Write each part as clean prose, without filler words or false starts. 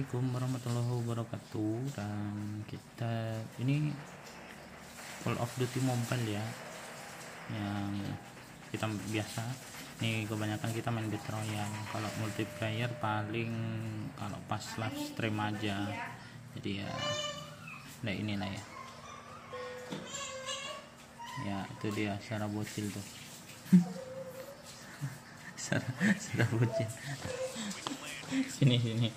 Assalamualaikum warahmatullahi wabarakatuh. Dan kita ini Call of Duty Mobile ya, yang kita biasa nih, kebanyakan kita main Battle Royale. Kalau multiplayer paling kalau pas live stream aja, jadi ya nah inilah ya itu dia Sarah bocil tuh. Sarah bocil. Sini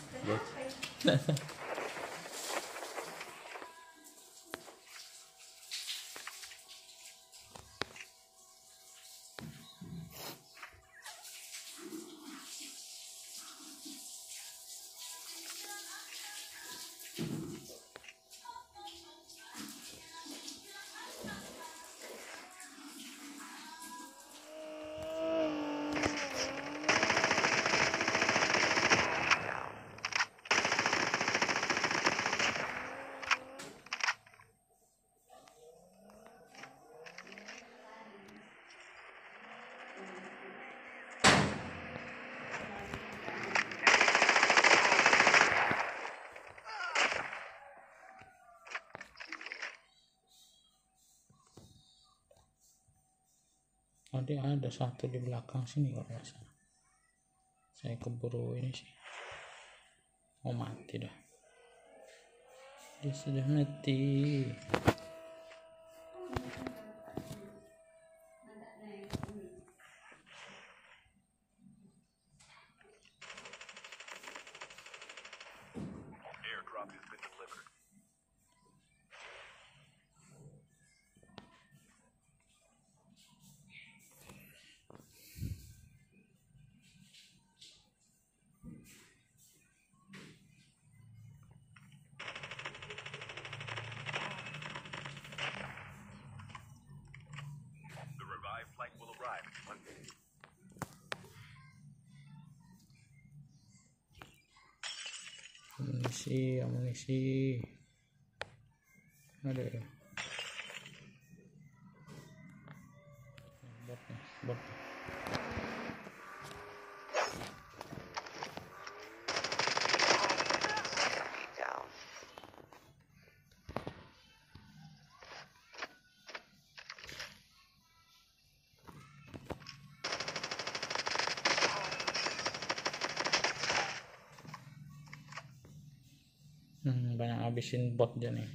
ada satu di belakang sini kalau nggak salah. Saya keburu ini sih, mau mati dah. Dia sudah mati. Amunisi ada ya, bot. Banyak habisin bot aja nih.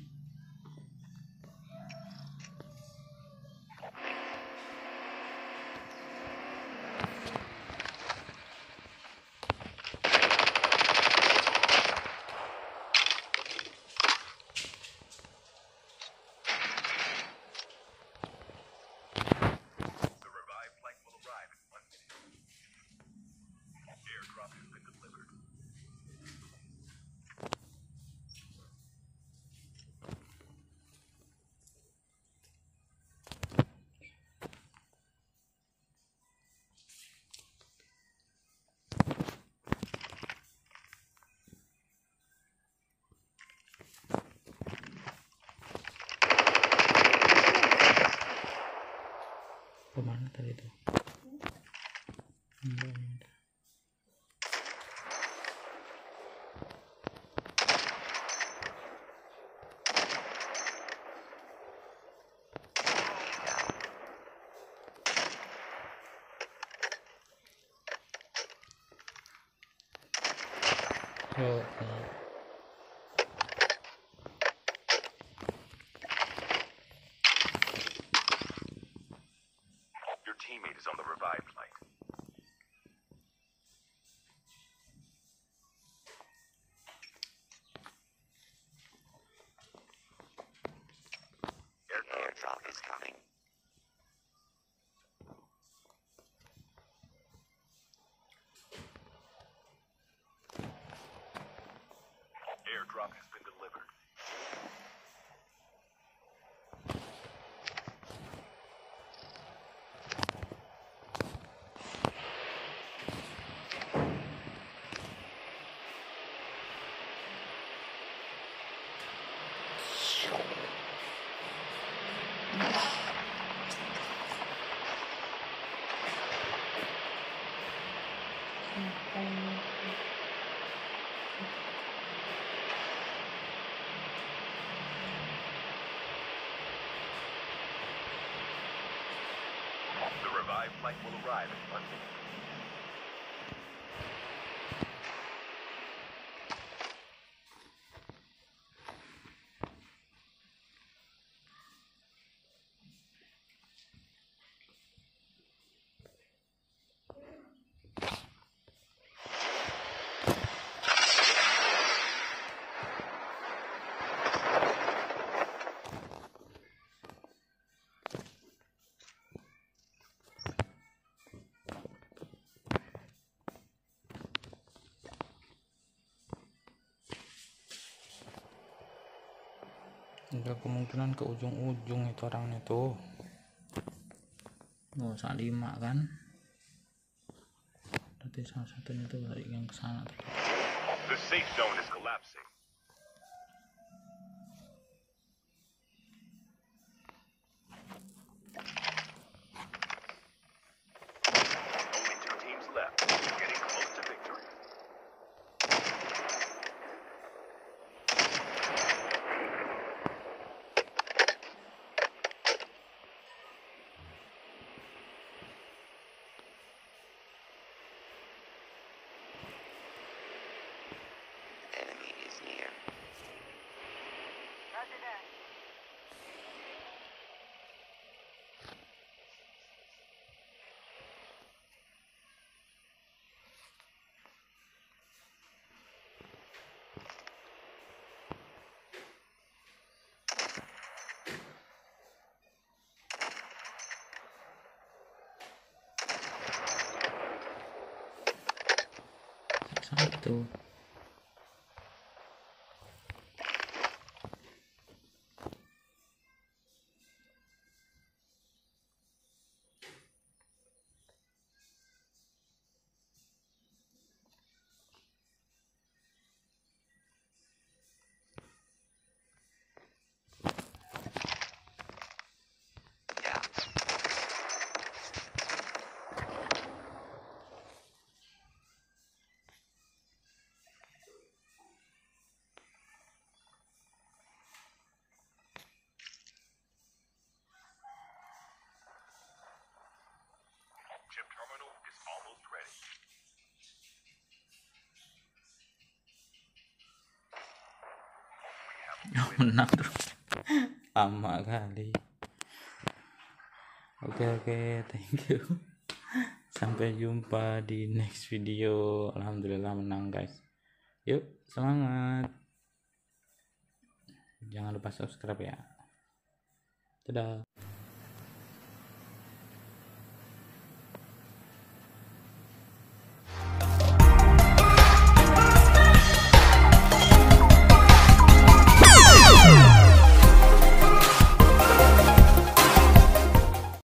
Kemana tadi tuh? Your teammate is on the revive flight. Airdrop is coming. Airdrop has been delivered. flight will arrive in 1 minute. Ada kemungkinan ke ujung-ujung itu orangnya tuh. Oh, saat 5 kan. Berarti salah satunya tuh lari yang ke sana tuh. The safe zone is collapsing. Only 2 teams left. Getting close to victory. Enemy is near. Satu. Yeah. Chip terminal is almost ready. Menang terus. Lama kali. Oke, thank you. Sampai jumpa di next video. Alhamdulillah menang guys. Yuk, semangat. Jangan lupa subscribe ya. Dadah.